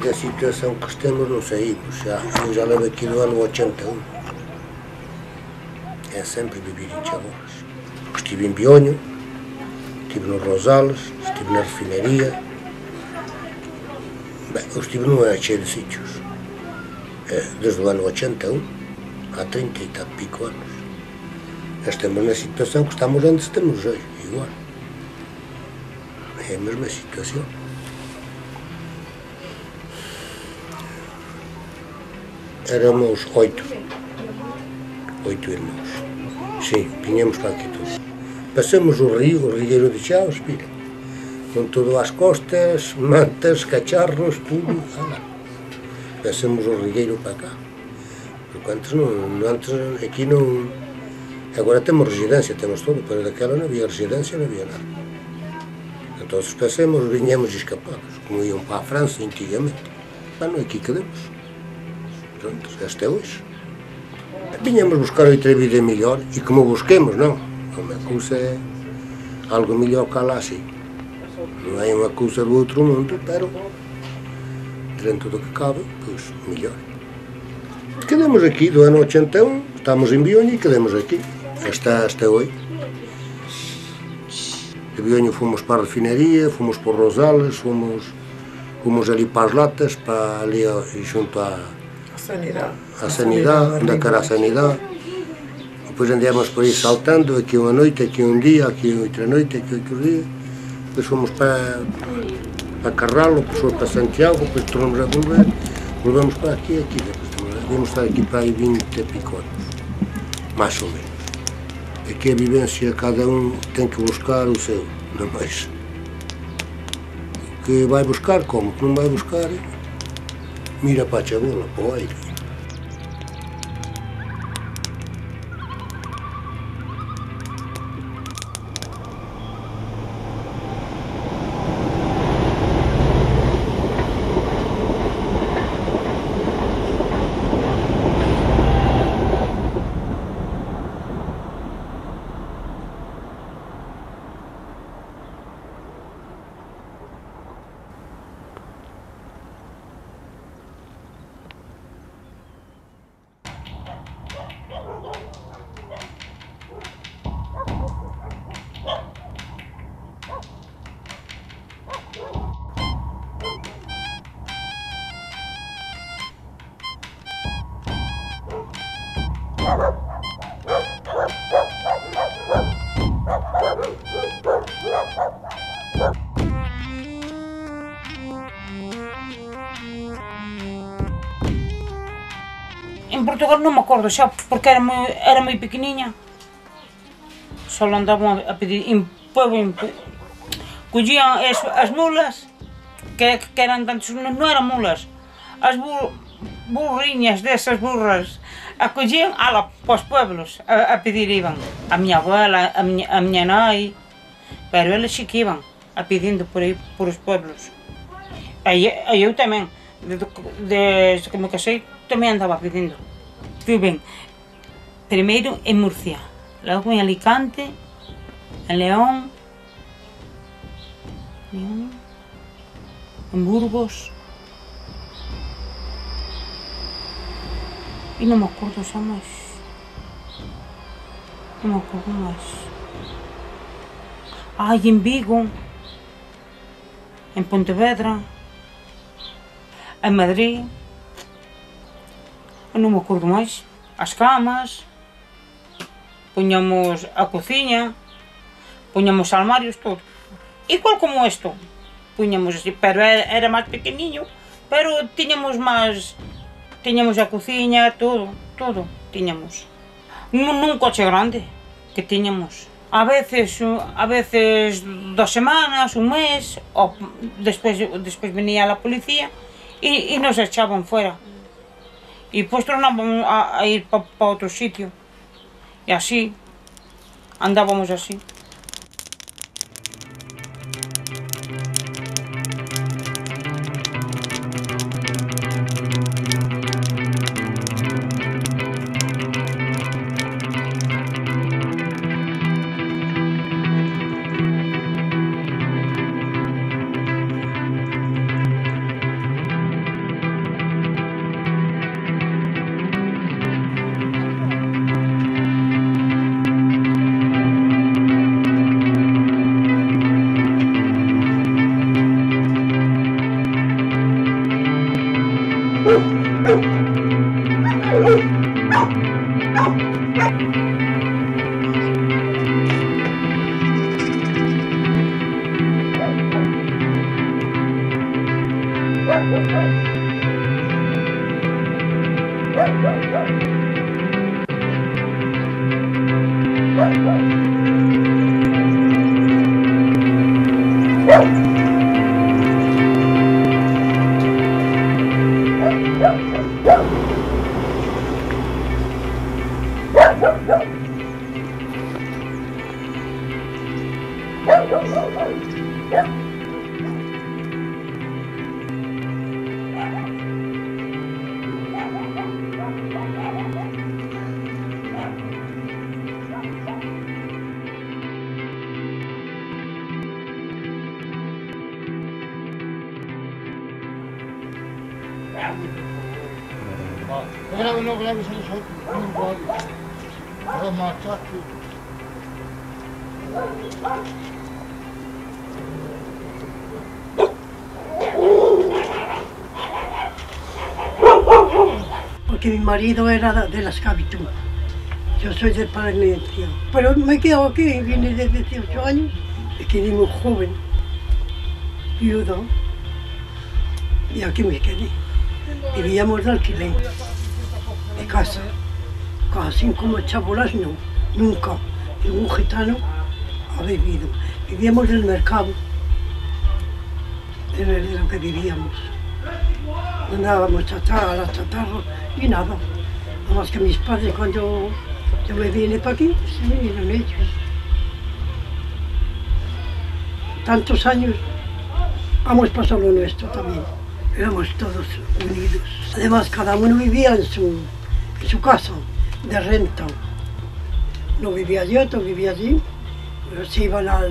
da situação que estamos não saímos. Eu já levo aqui do ano 81. É sempre viver em Chamorros. Estive em Bionho, estive no Rosales, estive na refinaria. Bem, eu estive numa cheia de sítios. Desde o ano 81, há 30 e tal pico anos. Estamos na situação que estamos onde estamos hoje, igual. É a mesma situação. Éramos 8 irmãos. Sim, vinhamos para aqui todos. Passamos o rio, o Rigueiro de Chaves, mira, com tudo às costas, mantas, cacharros, tudo. Passamos o Rigueiro para cá. Porque antes aqui não... Agora temos residência, temos tudo, para daquela não havia residência, não havia nada. Então passamos, vinhamos escapados, como iam para a França antigamente. Não, aqui quedamos. Pronto, até hoje. Vinhamos buscar outra vida melhor, e como busquemos, não. Uma coisa é algo melhor que lá assim. Não é uma coisa do outro mundo, pero dentro do que cabe, pois melhor. Quedamos aqui do ano 81, estamos em Bionho e quedamos aqui. Hasta hoje. De Bionho fomos para a refinaria, fomos para o Rosales, fomos ali para as latas, para ali junto à sanidade, onde era a sanidade. Depois andamos por aí saltando, aqui uma noite, aqui um dia, aqui outra noite, aqui outro dia. Depois fomos para Carralo, depois para Santiago, depois tornamos a volver. Volvemos para aqui. Devemos estar aqui para aí 20 e pico anos, mais ou menos. Aqui a vivência, cada um tem que buscar o seu, não mais. O que vai buscar, como? O que não vai buscar, mira para a chabola, para o aire. Em Portugal não me acordo, já porque era muito pequenininha. Só andavam a pedir em pueblo. Cogiam as mulas, que eram tantos, não eram mulas, as burrinhas dessas burras, cogiam para os pueblos a pedir, iam. A minha abuela, a minha mãe, pero eles sí que iam a pedindo por aí, por os pueblos. Eu também, desde que me casei, também andava pedindo. Fui bem, primeiro em Murcia, logo em Alicante, em León, em Burgos, e não me acordo já mais. Não me acordo mais. Em Vigo, em Pontevedra, em Madrid. Eu não me acordo mais. As camas, punhamos a cozinha, punhamos armários, tudo. Igual como isto. Punhamos assim, pero era mais pequenininho, pero tínhamos a cozinha, tudo tínhamos. Num coche grande que tínhamos. A veces 2 semanas, un mes, ou despois venía a policía e nos echaban fuera. E depois tornábamos a ir para outro sitio. E así, andábamos así. No grabes el sol, no grabes. Para matarte. Porque mi marido era de la esclavitud. Yo soy de Palencia. Pero me he quedado aquí, vine de 18 años, me quedé muy joven, viudo, y aquí me quedé. Vivíamos de alquiler, de casa, así como chabolas no, nunca. Ningún gitano ha vivido. Vivíamos del mercado, de lo que vivíamos. Andábamos a la chatarra y nada. Nada más que mis padres, cuando yo me vine para aquí, se vinieron ellos. Tantos años hemos pasado lo nuestro también. Éramos todos unidos. Además, cada uno vivía en su casa, de renta. No vivía yo, otro vivía allí. Pero se iban a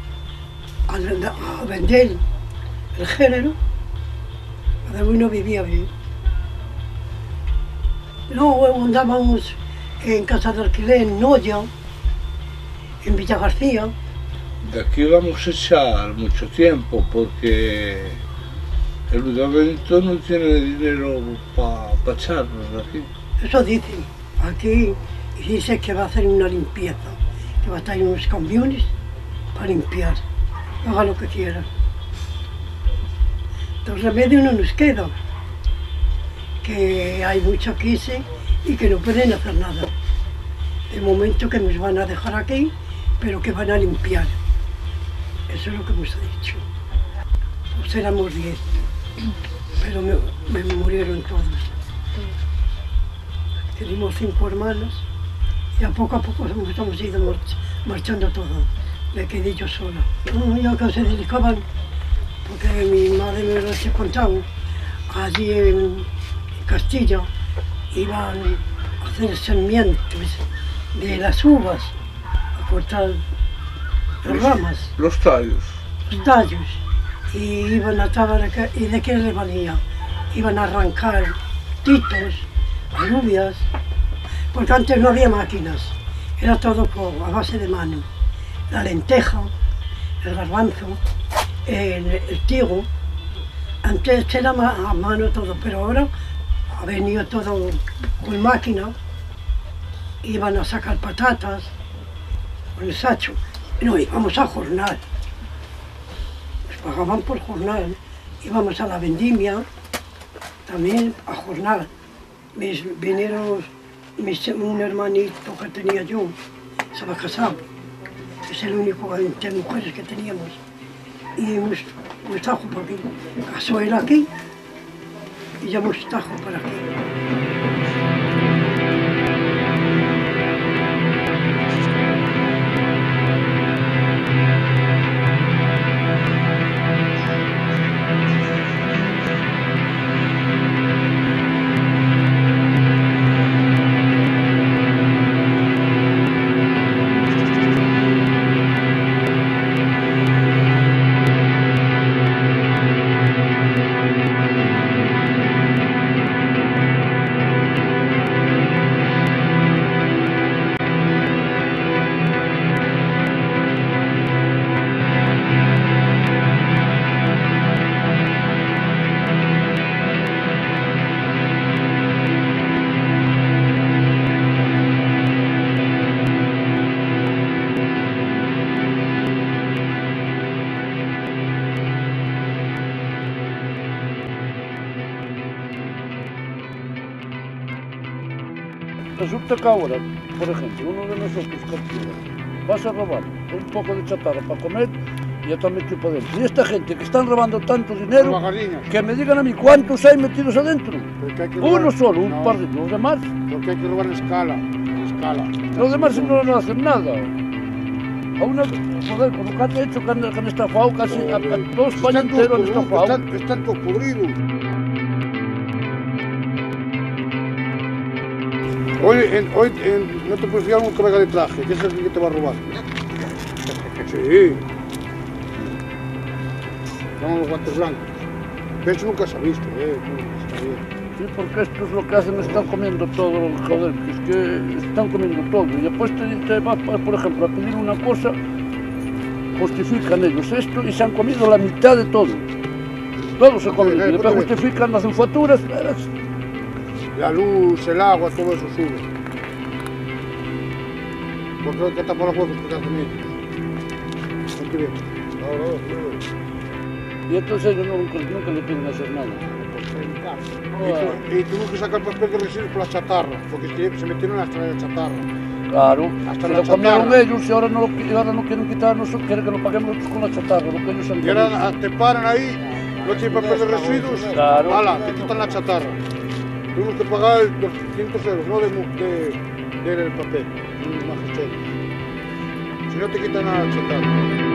vender el género. Cada uno vivía bien. Luego andábamos en casa de alquiler en Noya, en Villa García. De aquí vamos a echar mucho tiempo porque el ayuntamiento no tiene dinero para echarnos de aquí. Eso dicen. Aquí dice que va a hacer una limpieza, que va a traer unos camiones para limpiar. Haga lo que quiera. Entonces remedio no nos queda, que hay mucha crisis y que no pueden hacer nada. De momento que nos van a dejar aquí, pero que van a limpiar. Eso es lo que hemos dicho. Pues éramos 10, pero me murieron todos. Tenemos 5 hermanos y a poco hemos ido marchando todos. Me quedé yo sola. Ya que se dedicaban, porque mi madre me lo ha contado, allí en Castilla iban a hacer sarmientos de las uvas, a cortar las ramas. Los tallos. Los tallos. Y iban a trabajar, ¿y de qué les valía? Iban a arrancar titos, alubias, porque antes no había máquinas, era todo a base de mano. La lenteja, el garbanzo, el trigo, antes era a mano todo, pero ahora ha venido todo con máquina. Iban a sacar patatas con el sacho, no, íbamos a jornal, nos pagaban por jornal, íbamos a la vendimia también a jornal. Vinieron un hermanito que tenía yo, estaba casado, es el único entre mujeres que teníamos, y hemos estado por aquí. Casó él aquí y ya hemos estado por aquí. Resulta que ahora, por ejemplo, uno de nosotros captura, vas a robar un poco de chatarra para comer y ya está metido para dentro. Y esta gente que están robando tanto dinero, que me digan a mí cuántos hay metidos adentro. Uno solo, un par de los demás. Porque hay que robar en escala, Los demás no hacen nada. A una, joder, con lo que han hecho, que han estafado casi a todo España entero han estafado. Están todos podridos. Hoy no te puedes fiar un colega de traje, que es el que te va a robar. Sí. Son los guantes blancos. De hecho nunca se ha visto, está bien. Sí, porque estos lo que hacen están comiendo todo, joder, es que están comiendo todo. Y después te vas, por ejemplo, a pedir una cosa, justifican ellos esto y se han comido la mitad de todo. Todo se come, y después justifican, hacen facturas. La luz, el agua, todo eso sube. Porque hay que tapar los huecos que hacen ellos. Aquí bien. Y entonces ellos nunca le piden hacer nada. Y tuvo que sacar papel de residuos por la chatarra, porque es que se metieron hasta la chatarra. Claro, hasta se la lo comieron chatarra. ellos y ahora no quieren quitarnos, quieren que lo paguemos nosotros con la chatarra, lo que ellos han Y ahora te paran ahí, no tienen papel de residuos, Claro. ala, te quitan la chatarra. Tuvimos que pagar 200 euros, no del papel, una gestión. Si no te quitan la chatarra.